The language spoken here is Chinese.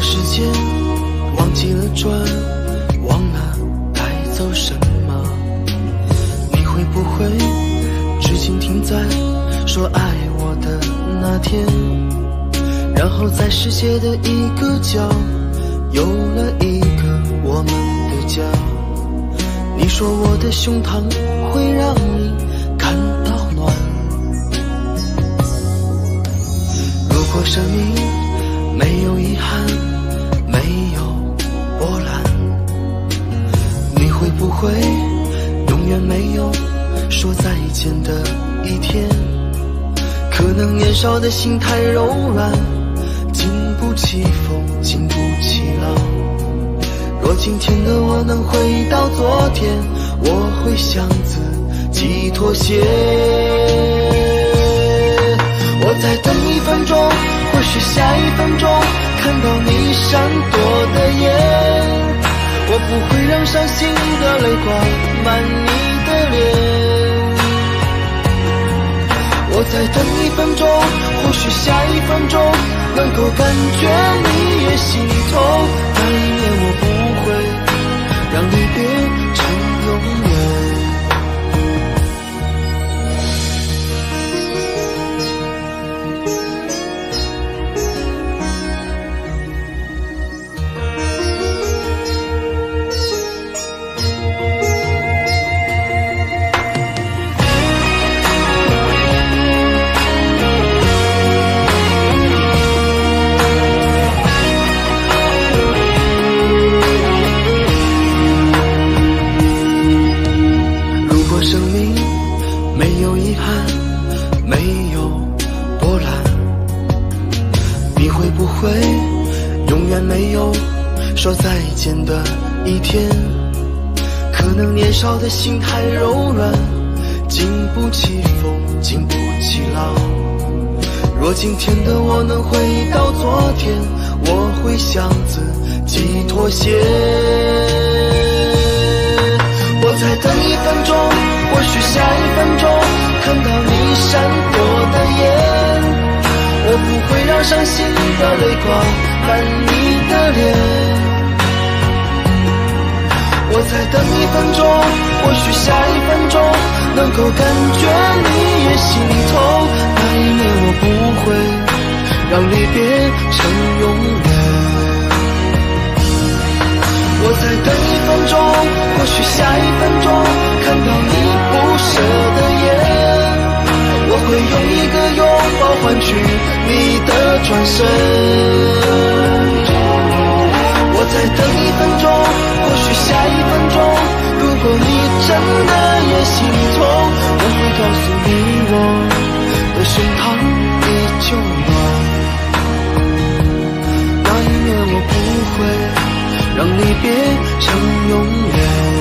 时间忘记了转，忘了带走什么，你会不会至今停在说爱我的那天，然后在世界的一个角有了一个我们的家。你说我的胸膛会让你感到暖，如果生命没有遗憾，没有波澜，你会不会永远没有说再见的一天？可能年少的心太柔软，经不起风，经不起浪。若今天的我能回到昨天，我会向自己妥协。我再等1分钟，或许下1分钟看到你闪躲的眼，我不会让伤心的泪挂满你的脸。我再等1分钟，或许下1分钟能够感觉你也心痛，那一年我不会让离别成永远。生命没有遗憾，没有波澜，你会不会永远没有说再见的一天？可能年少的心太柔软，经不起风，经不起浪。若今天的我能回到昨天，我会向自己妥协。我再等1分钟，或许下1分钟看到你闪躲的眼，我不会让伤心的泪挂满你的脸。我再等1分钟，或许下1分钟能够感觉你也心痛，那一年我不会让离别成永远。我再等1分钟，或许下1分钟看到你不舍的眼，我会用一个拥抱换取你的转身。我再等1分钟，或许下1分钟，如果你真的也心痛，我会告诉你我的胸膛依旧暖，那一年我不会让离别成永远。